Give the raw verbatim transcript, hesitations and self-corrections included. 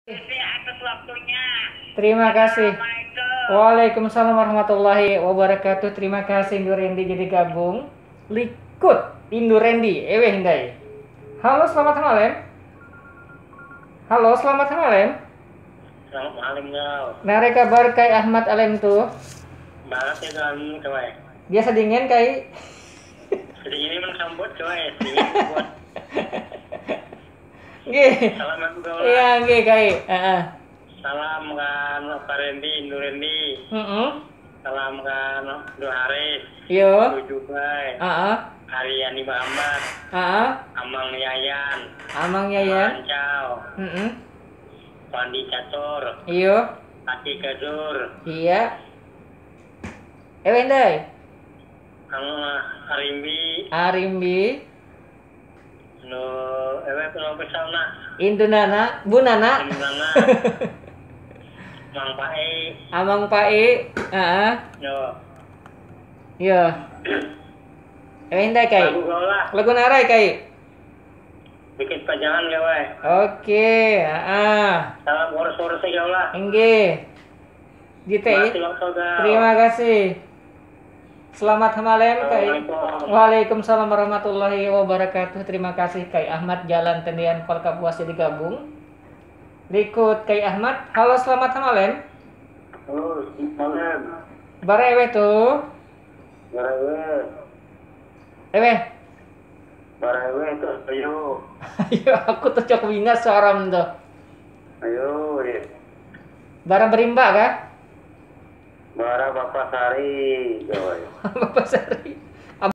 Atas waktunya. Terima kasih. Assalamualaikum. Waalaikumsalam warahmatullahi wabarakatuh. Terima kasih Indu Rendi jadi gabung. Likut Indu Rendi. Ewe hindai. Halo, selamat malam. Halo, selamat malam. Selamat malam kau. Nare kabar kai Ahmad Alem tuh. Banget ya kamu coy. Biasa dingin kai. Sedih ini mensambut coy. Sedih buat. Nggih. Salam aku kau. Iya, nggih kai. Heeh. Salam kan Pak Rendi, Indu Rendi. Heeh. Salam kan Dua Haris. Yo. Tujuh Bay. Heeh. Haryani Muhammad. Heeh. Amang Yayan. Amang Yayan. Pancau. Heeh. Pandi Catur. Iyo. Aki Gadur. Iya. Ewe hindai. Kang Arimbi. Arimbi. No, ewe kalau pesalna. Indu Nana, Bu Nana. Dimana? Mang Pae. Amang Pae. Heeh. Yo. Iya. Ewe hindai kai. Lagu kau lah. Lagu narai kai. Bikin pajangan gak wae. Oke, heeh. Salam urus-urus kau lah. Nggih. Gitu ya. Masih waktu kau. Terima kasih. Selamat malam kai. Assalamualaikum. Waalaikumsalam warahmatullahi wabarakatuh. Terima kasih kai Ahmad Jalan Tendian Kolka Buas jadi gabung. Berikut kai Ahmad. Halo, selamat malam. Halo, malam. Bara ewe tuh. Barawe. Ewe. Barawe itu ayo. Ayo, aku tuh cok wingas seorang tuh. Ayo, ya. Bara berimba kah? Bara Bapak Sari, gawai. Bapak Sari.